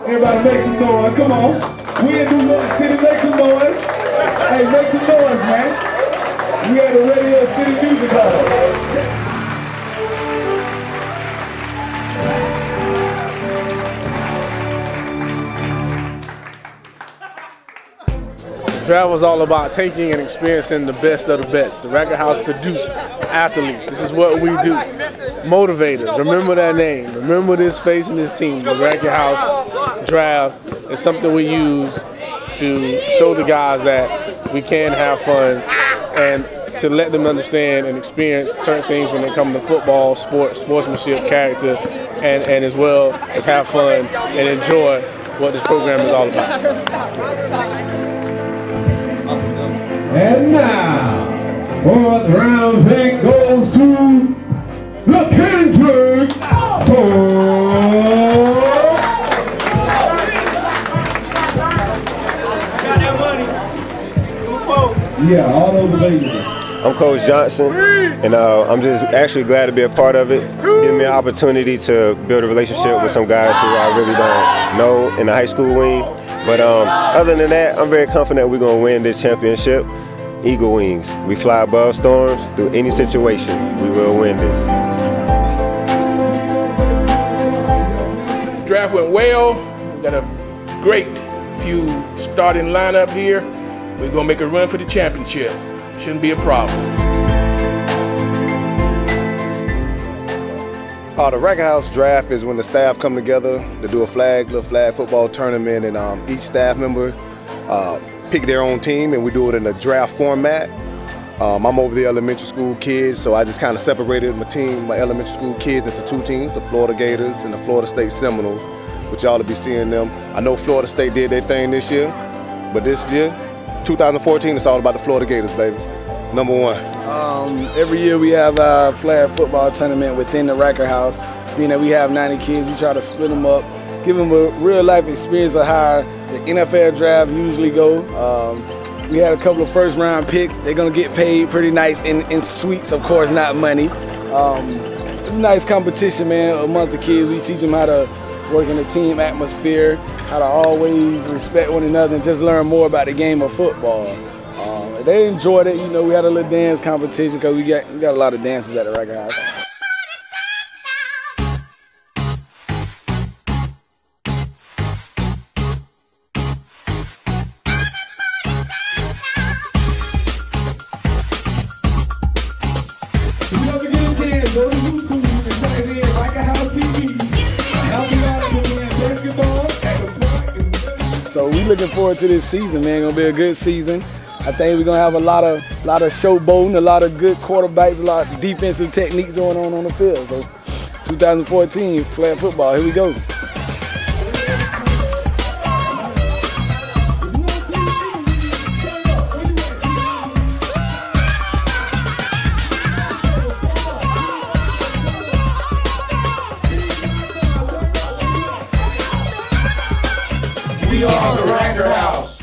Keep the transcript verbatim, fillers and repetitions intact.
Everybody make some noise, come on. We in New York City, make some noise. Hey, make some noise, man. We at the Radio City Music Hall. Draft was all about taking and experiencing the best of the best. The Racket House produce athletes. This is what we do. Motivators. Remember that name. Remember this face and this team. The Racket House Draft is something we use to show the guys that we can have fun and to let them understand and experience certain things when they come to football, sport, sportsmanship, character, and, and as well as have fun and enjoy what this program is all about. And now, fourth round pick goes to the Kendrick Yeah, all those babies. I'm Coach Johnson, and uh, I'm just actually glad to be a part of it. Give me an opportunity to build a relationship with some guys who I really don't know in the high school wing. But um, other than that, I'm very confident we're going to win this championship. Eagle Wings. We fly above storms through any situation. We will win this. The draft went well. We got a great few starting lineup here. We're going to make a run for the championship. Shouldn't be a problem. Uh, the Racket House Draft is when the staff come together to do a flag, little flag football tournament, and um, each staff member uh, pick their own team, and we do it in a draft format. Um, I'm over the elementary school kids, so I just kind of separated my team, my elementary school kids, into two teams, the Florida Gators and the Florida State Seminoles, which y'all will be seeing them. I know Florida State did their thing this year, but this year, two thousand fourteen, it's all about the Florida Gators, baby. Number one. Um, every year we have a flag football tournament within the Racket House. Being that we have ninety kids, we try to split them up, give them a real life experience of how the N F L draft usually go. Um, we had a couple of first round picks. They're gonna get paid pretty nice in, in sweets, of course, not money. Um, it's a nice competition, man, amongst the kids. We teach them how to work in a team atmosphere, how to always respect one another and just learn more about the game of football. Um, they enjoyed it. You know, we had a little dance competition because we got, we got a lot of dances at the Racket House. So we looking forward to this season, man. Gonna be a good season. I think we're gonna have a lot of lot of showboating, a lot of good quarterbacks, a lot of defensive techniques going on on the field. So twenty fourteen flag football, here we go. We are the Racket House.